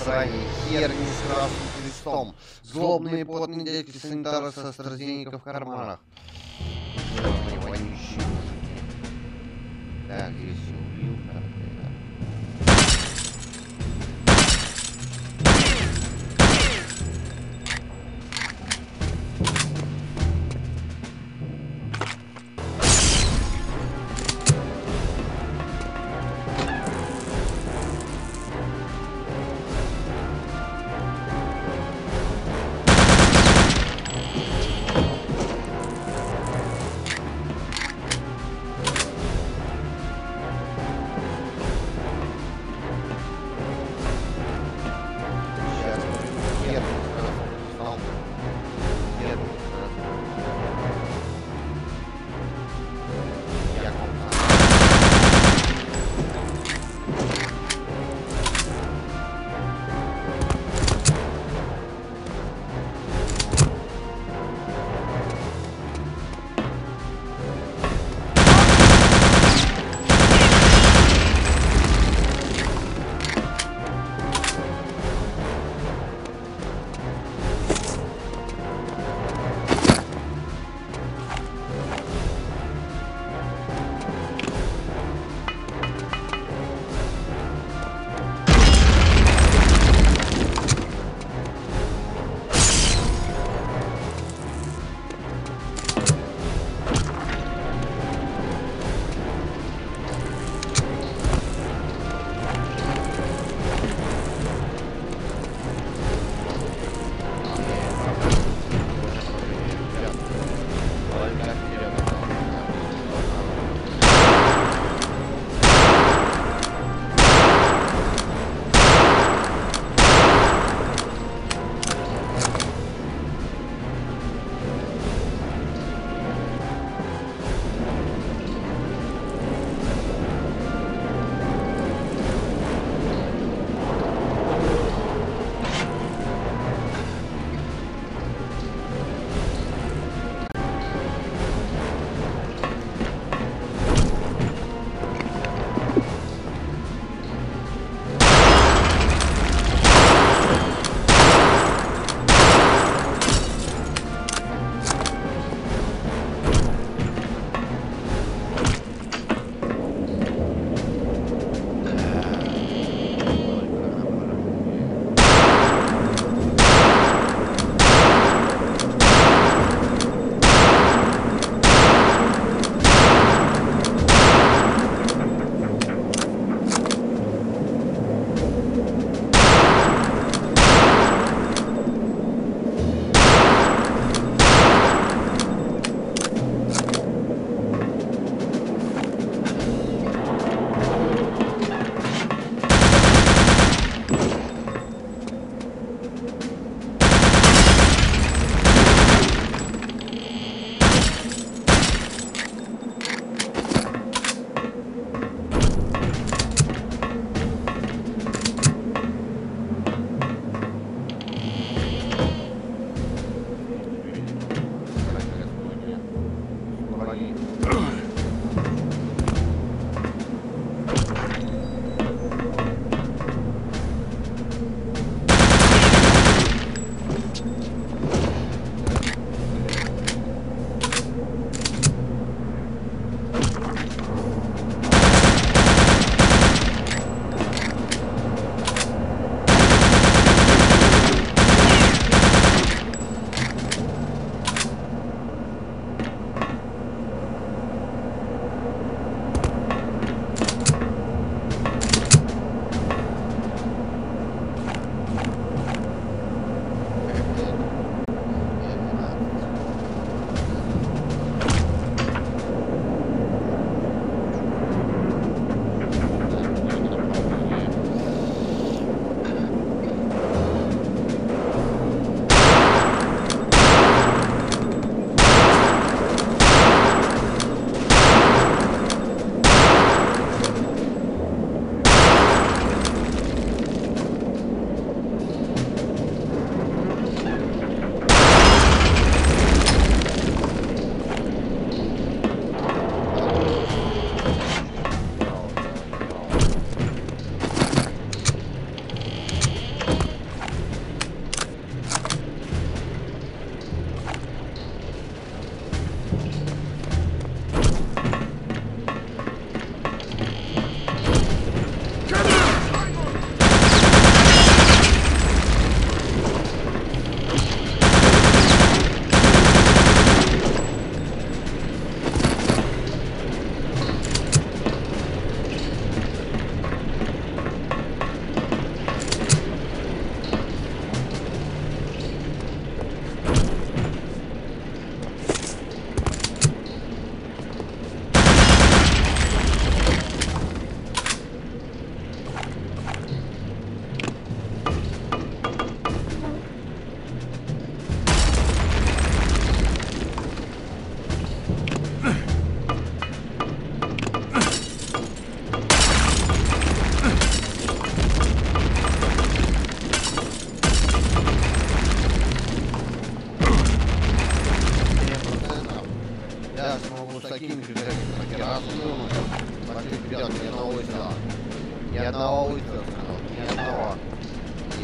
сране, херни с красным крестом, злобные потные дядьки санитары со AstraZeneca в карманах. Жирные вонючие. Так, здесь все убил, так, это.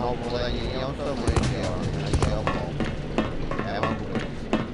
но куда не несся мое тело, иначе я упал. Я могу быть.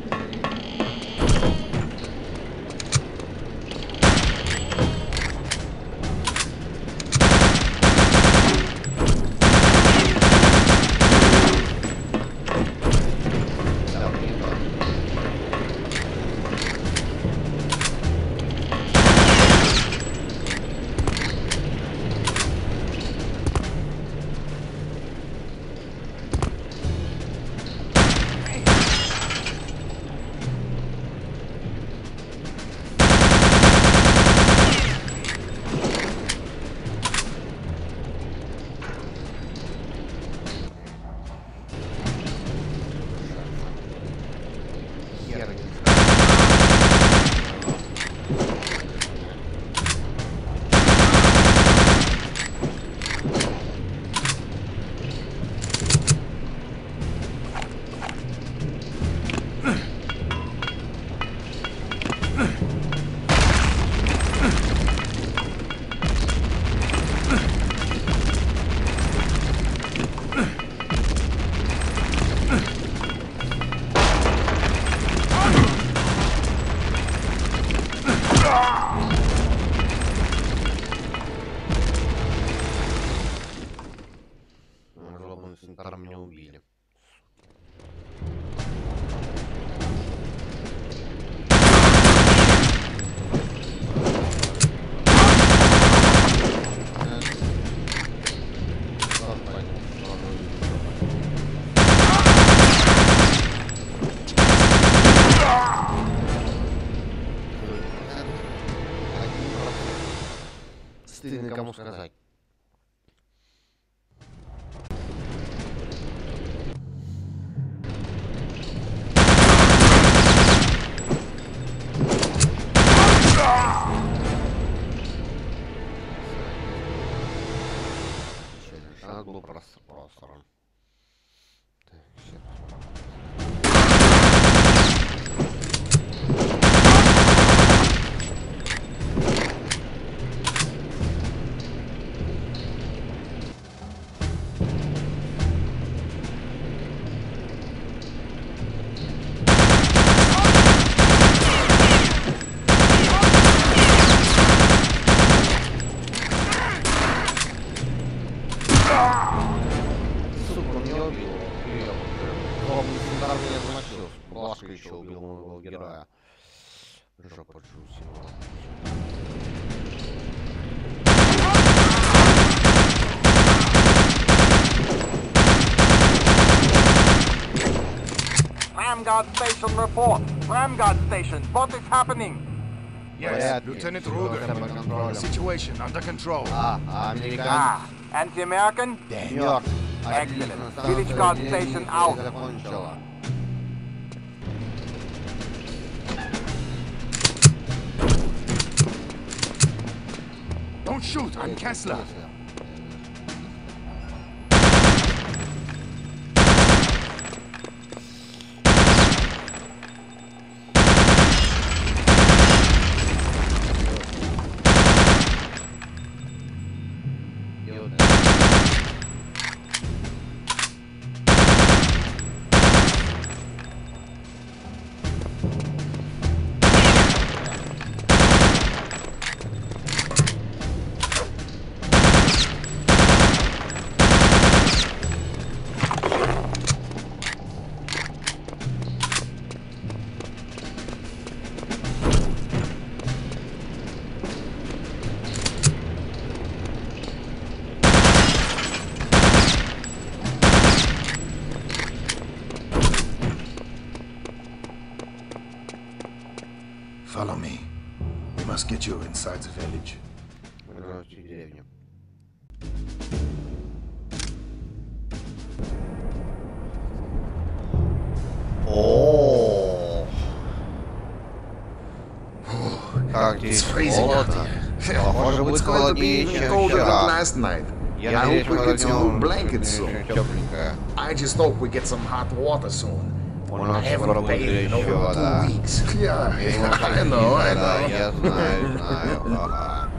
Санитаром меня убили. Стыдно кому сказать. Шаг был просран. Сука, он меня убил. Главный санитар меня замочил. Блашка еще убил моего героя. Жопа Джуси. Ramguard Station report. Ramguard Station, what is happening? Yes, Lieutenant Ruger. Situation under control. Американец. And the American? Мёртв. Excellent. Village Guard Station out. Закончила. Don't shoot, I'm Kessler. Follow me. We must get you inside the village. О, как здесь холодно. Похоже, будет холоднее, чем вчера. Last night. Я I надеюсь, hope we мы get some blankets возьмем soon. тепленькое. I just hope we get some hot water soon. У I нас скоро haven't будет bathed in еще over вода. 2 weeks. Yeah, И I know, I да, know. я знаю, ага.